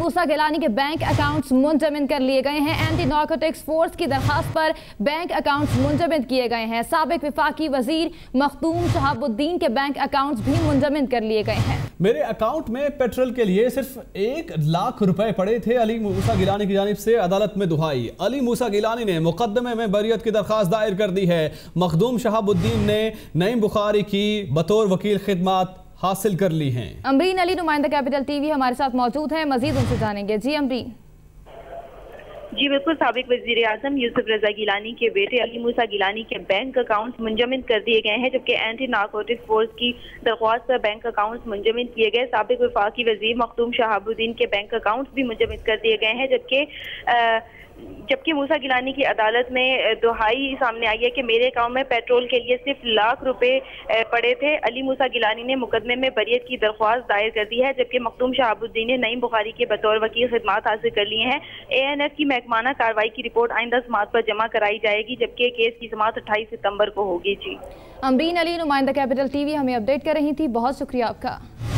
मूसा गिलानी के bank accounts मुंजमद कर लिए गए हैं। एंटी नारकोटिक्स फोर्स की दरखास्त पर बैंक अकाउंट्स मुंजमद किए गए हैं। साबिक वफाकी वजीर मखदूम शहाबुद्दीन के बैंक अकाउंट्स भी मुंजमद कर लिए गए हैं। मेरे अकाउंट में पेट्रोल के लिए सिर्फ 1 लाख रुपए पड़े थे, अली मूसा गिलानी की जानिब से अदालत में दुहाई। अली मूसा गिलानी ने मुकदमे में बरियत की दरखास्त दायर कर दी है। मखदूम शहाबुद्दीन ने नईम बुखारी की बतौर वकील खिदमात हासिल कर ली हैं। अमरीन अली नुमाइंदा कैपिटल टीवी हमारे साथ मौजूद हैं, मजीद उनसे जानेंगे। जी अमरीन। जी बिल्कुल, साबिक वज़ीर आज़म यूसुफ रज़ा गिलानी के बेटे अली मूसा गिलानी के बैंक अकाउंट्स मुंजमद कर दिए गए हैं, जबकि एंटी नारकोटिक्स फोर्स की दरख्वास्त पर बैंक अकाउंट्स मुंजमद किए गए। साबिक वफाकी वज़ीर मखदूम शहाबुद्दीन के बैंक अकाउंट्स भी मुंजमद कर दिए गए हैं, जबकि मूसा गिलानी की अदालत में दुहाई सामने आई है कि मेरे अकाउंट में पेट्रोल के लिए सिर्फ लाख रुपए पड़े थे। अली मूसा गिलानी ने मुकदमे में बरियत की दरख्वास्त दायर कर दी है, जबकि मखदूम शहाबुद्दीन ने नईम बुखारी के बतौर वकील खिदमात हासिल कर लिए हैं। ANF की महकमाना कार्रवाई की रिपोर्ट आइंदा समात पर जमा कराई जाएगी, जबकि केस की समात 28 सितंबर को होगी। जी अमरीन अली नुमाइंदा कैपिटल टीवी हमें अपडेट कर रही थी, बहुत शुक्रिया आपका।